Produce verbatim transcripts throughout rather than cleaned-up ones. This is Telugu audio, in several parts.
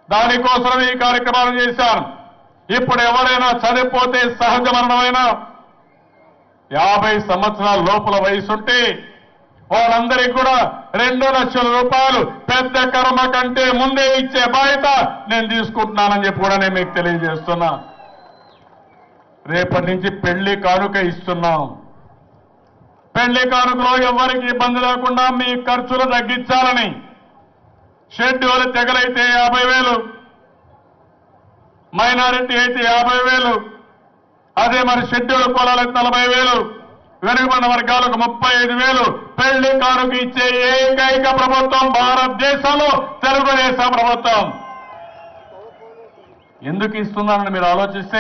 దానికోసం ఈ కార్యక్రమాలు చేశాను. ఇప్పుడు ఎవరైనా చనిపోతే సహజ మరణమైనా యాభై సంవత్సరాల లోపల వయసుంటే వాళ్ళందరికీ కూడా రెండు లక్షల రూపాయలు పెద్ద కర్మ కంటే ముందే ఇచ్చే బాధ్యత నేను తీసుకుంటున్నానని చెప్పి కూడా నేను మీకు తెలియజేస్తున్నా. రేపటి నుంచి పెళ్లి కానుక ఇస్తున్నాం. పెళ్లి కానుకలో ఎవరికి ఇబ్బంది లేకుండా మీ ఖర్చులు తగ్గించాలని షెడ్యూల్ తెగలైతే యాభై వేలు, మైనారిటీ అయితే యాభై వేలు, అదే మరి షెడ్యూల్ కులాలకు నలభై వేలు, వెనుకబడిన వర్గాలకు ముప్పై ఐదు వేలు పెళ్లి కానుక ఇచ్చే ఏకైక ప్రభుత్వం భారతదేశంలో తెలుగుదేశం ప్రభుత్వం. ఎందుకు ఇస్తున్నారని మీరు ఆలోచిస్తే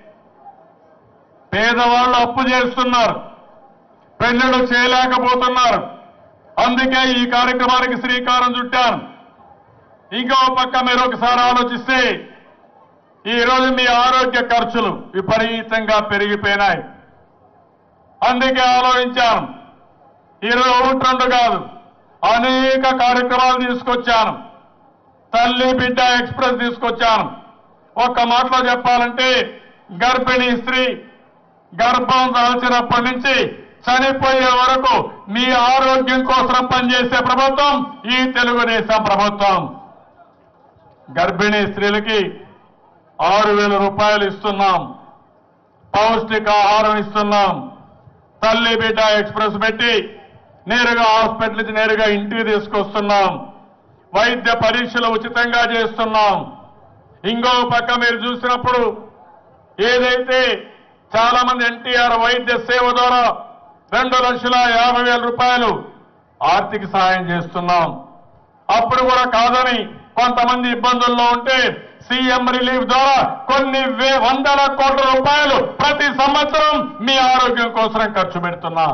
పేదవాళ్ళు అప్పు చేస్తున్నారు, పెళ్లిళ్ళు చేయలేకపోతున్నారు. అందుకే ఈ కార్యక్రమానికి శ్రీకారం చుట్టాను. ఇంకో పక్క మీరు ఒకసారి ఆలోచిస్తే ఈ రోజు మీ ఆరోగ్య ఖర్చులు విపరీతంగా పెరిగిపోయినాయి. అందుకే ఆలోచించాను. ఈరోజు ఒకటి రెండు కాదు, అనేక కార్యక్రమాలు తీసుకొచ్చాను. తల్లి బిడ్డ ఎక్స్ప్రెస్ తీసుకొచ్చాను. ఒక్క మాటలో చెప్పాలంటే గర్భిణీ స్త్రీ గర్భం దాల్చినప్పటి నుంచి చనిపోయే వరకు మీ ఆరోగ్యం కోసం పనిచేసే ప్రభుత్వం ఈ తెలుగుదేశం ప్రభుత్వం. గర్భిణీ స్త్రీలకి ఆరు వేల రూపాయలు ఇస్తున్నాం, పౌష్టికాహారం ఇస్తున్నాం, తల్లి బిడ్డ ఎక్స్ప్రెస్ పెట్టి నేరుగా హాస్పిటల్ నుంచి నేరుగా ఇంటికి తీసుకొస్తున్నాం, వైద్య పరీక్షలు ఉచితంగా చేస్తున్నాం. ఇంకో పక్క మీరు చూసినప్పుడు ఏదైతే చాలా మంది ఎన్టీఆర్ వైద్య సేవ ద్వారా రెండు లక్షల యాభై వేల రూపాయలు ఆర్థిక సహాయం చేస్తున్నాం. అప్పుడు కూడా కాదని కొంతమంది ఇబ్బందుల్లో ఉంటే సీఎం రిలీఫ్ ద్వారా కొన్ని వందల కోట్ల రూపాయలు ప్రతి సంవత్సరం మీ ఆరోగ్యం కోసం ఖర్చు పెడుతున్నా.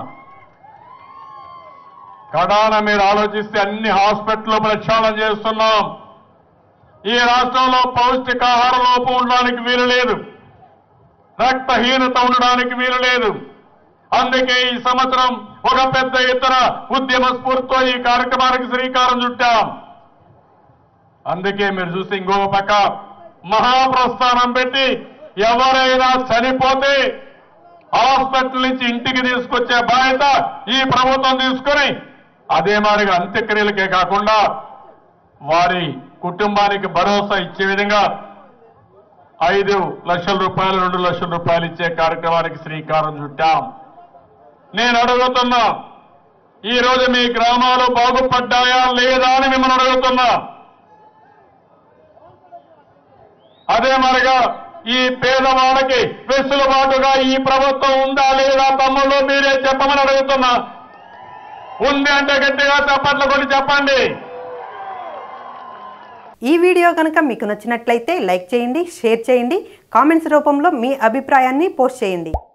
కడాన మీరు ఆలోచిస్తే అన్ని హాస్పిటల్లో ప్రక్షాళన చేస్తున్నాం. ఈ రాష్ట్రంలో పౌష్టికాహార లోపం ఉండడానికి వీలు లేదు, రక్తహీనత ఉండడానికి వీలు లేదు. అందుకే ఈ సంవత్సరం ఒక పెద్ద ఎత్తున ఉద్యమ స్ఫూర్తితో ఈ కార్యక్రమానికి శ్రీకారం చుట్టాం. అందుకే మీరు చూసి ఇంకో పక్క మహాప్రస్థానం పెట్టి ఎవరైనా చనిపోతే హాస్పిటల్ నుంచి ఇంటికి తీసుకొచ్చే బాధ్యత ఈ ప్రభుత్వం తీసుకుని అదే మాదిరిగా అంత్యక్రియలకే కాకుండా వారి కుటుంబానికి భరోసా ఇచ్చే విధంగా ఐదు లక్షల రూపాయలు రెండు లక్షల రూపాయలు ఇచ్చే కార్యక్రమానికి శ్రీకారం చుట్టాం. నేను అడుగుతున్నా, ఈ రోజు మీ గ్రామాలు బాగుపడ్డాయా లేదా అని మిమ్మల్ని అడుగుతున్నా. అదే మరిగా ఈ పేదవాళ్ళకి వెసులుబాటుగా ఈ ప్రభుత్వం ఉందా లేదా తమ్ముళ్ళు మీరే చెప్పమని అడుగుతున్నా. ఉంది అంటే గట్టిగా చప్పట్లు కొట్టి చెప్పండి. ఈ వీడియో కనుక మీకు నచ్చినట్లయితే లైక్ చేయండి, షేర్ చేయండి, కామెంట్స్ రూపంలో మీ అభిప్రాయాన్ని పోస్ట్ చేయండి.